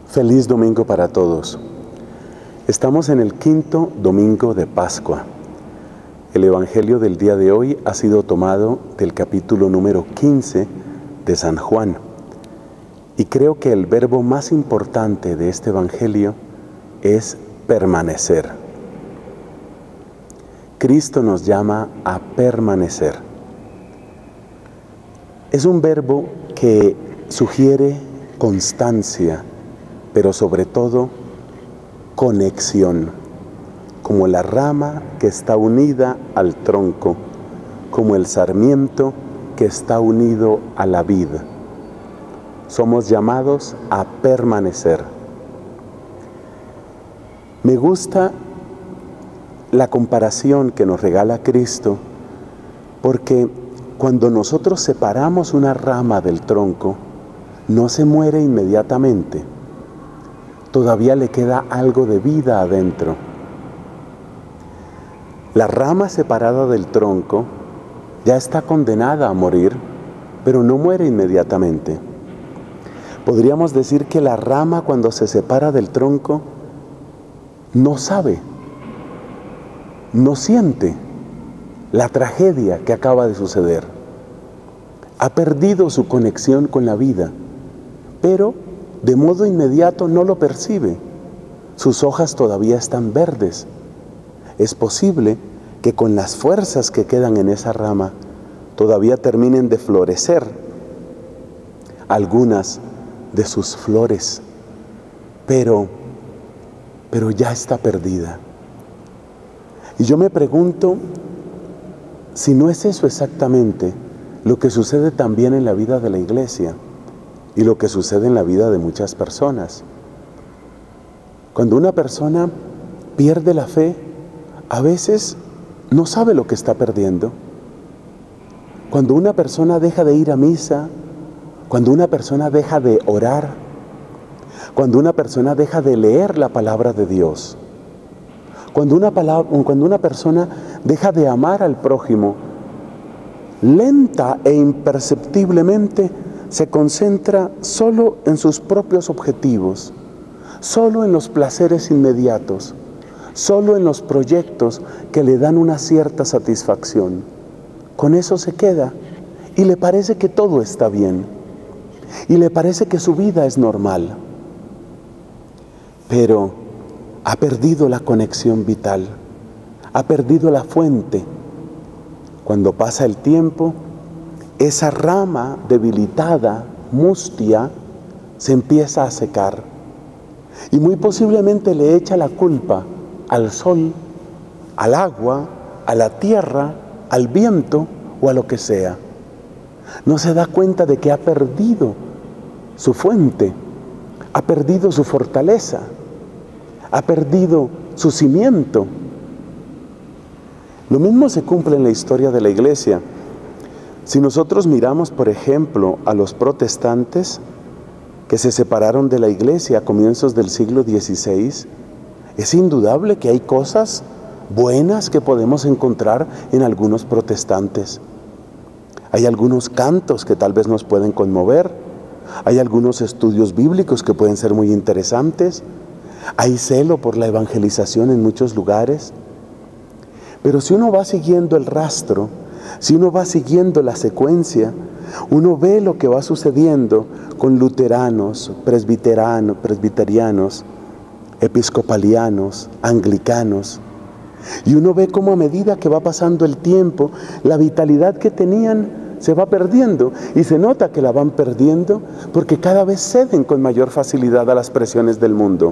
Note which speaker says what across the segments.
Speaker 1: Feliz domingo para todos. Estamos en el quinto domingo de Pascua. El evangelio del día de hoy ha sido tomado del capítulo número 15 de San Juan. Y creo que el verbo más importante de este evangelio es permanecer. Cristo nos llama a permanecer. Es un verbo que sugiere constancia, pero sobre todo conexión, como la rama que está unida al tronco, como el sarmiento que está unido a la vid. Somos llamados a permanecer. Me gusta la comparación que nos regala Cristo, porque cuando nosotros separamos una rama del tronco, no se muere inmediatamente. Todavía le queda algo de vida adentro. La rama separada del tronco ya está condenada a morir, pero no muere inmediatamente. Podríamos decir que la rama, cuando se separa del tronco, no sabe, no siente la tragedia que acaba de suceder. Ha perdido su conexión con la vida, pero de modo inmediato no lo percibe. Sus hojas todavía están verdes. Es posible que con las fuerzas que quedan en esa rama todavía terminen de florecer algunas de sus flores, pero ya está perdida. Y yo me pregunto si no es eso exactamente lo que sucede también en la vida de la iglesia y lo que sucede en la vida de muchas personas. Cuando una persona pierde la fe, a veces no sabe lo que está perdiendo. Cuando una persona deja de ir a misa, cuando una persona deja de orar, cuando una persona deja de leer la palabra de Dios, cuando una persona deja de amar al prójimo, lenta e imperceptiblemente se concentra solo en sus propios objetivos, solo en los placeres inmediatos, solo en los proyectos que le dan una cierta satisfacción. Con eso se queda y le parece que todo está bien y le parece que su vida es normal, pero ha perdido la conexión vital, ha perdido la fuente. Cuando pasa el tiempo, esa rama debilitada, mustia, se empieza a secar y muy posiblemente le echa la culpa al sol, al agua, a la tierra, al viento o a lo que sea. No se da cuenta de que ha perdido su fuente, ha perdido su fortaleza, ha perdido su cimiento. Lo mismo se cumple en la historia de la iglesia. Si nosotros miramos, por ejemplo, a los protestantes que se separaron de la iglesia a comienzos del siglo XVI, es indudable que hay cosas buenas que podemos encontrar en algunos protestantes. Hay algunos cantos que tal vez nos pueden conmover, hay algunos estudios bíblicos que pueden ser muy interesantes, hay celo por la evangelización en muchos lugares. Pero si uno va siguiendo el rastro, si uno va siguiendo la secuencia, uno ve lo que va sucediendo con luteranos, presbiterianos, episcopalianos, anglicanos. Y uno ve cómo a medida que va pasando el tiempo, la vitalidad que tenían se va perdiendo. Y se nota que la van perdiendo porque cada vez ceden con mayor facilidad a las presiones del mundo.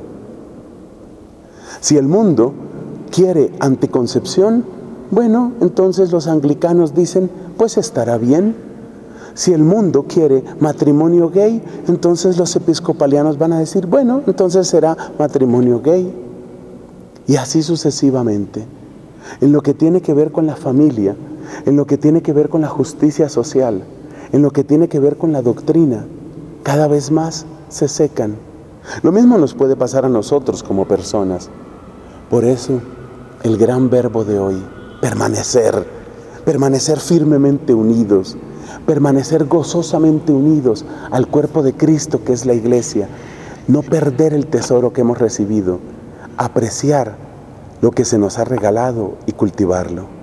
Speaker 1: Si el mundo quiere anticoncepción, bueno, entonces los anglicanos dicen, pues estará bien. Si el mundo quiere matrimonio gay, entonces los episcopalianos van a decir, bueno, entonces será matrimonio gay. Y así sucesivamente. En lo que tiene que ver con la familia, en lo que tiene que ver con la justicia social, en lo que tiene que ver con la doctrina, cada vez más se secan. Lo mismo nos puede pasar a nosotros como personas. Por eso, el gran verbo de hoy, permanecer firmemente unidos, permanecer gozosamente unidos al cuerpo de Cristo que es la iglesia, no perder el tesoro que hemos recibido, apreciar lo que se nos ha regalado y cultivarlo.